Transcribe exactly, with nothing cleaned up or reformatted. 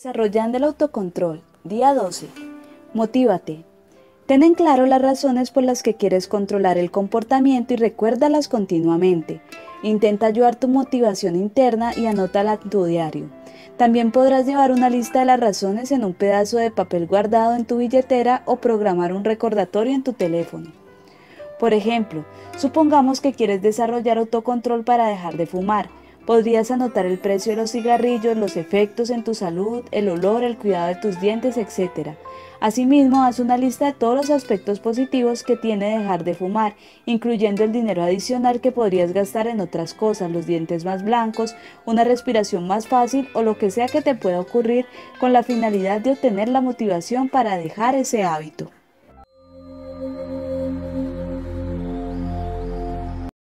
Desarrollando el autocontrol. Día doce. Motívate. Ten en claro las razones por las que quieres controlar el comportamiento y recuérdalas continuamente. Intenta ayudar tu motivación interna y anótala en tu diario. También podrás llevar una lista de las razones en un pedazo de papel guardado en tu billetera o programar un recordatorio en tu teléfono. Por ejemplo, supongamos que quieres desarrollar autocontrol para dejar de fumar. Podrías anotar el precio de los cigarrillos, los efectos en tu salud, el olor, el cuidado de tus dientes, etcétera. Asimismo, haz una lista de todos los aspectos positivos que tiene dejar de fumar, incluyendo el dinero adicional que podrías gastar en otras cosas, los dientes más blancos, una respiración más fácil o lo que sea que te pueda ocurrir con la finalidad de obtener la motivación para dejar ese hábito.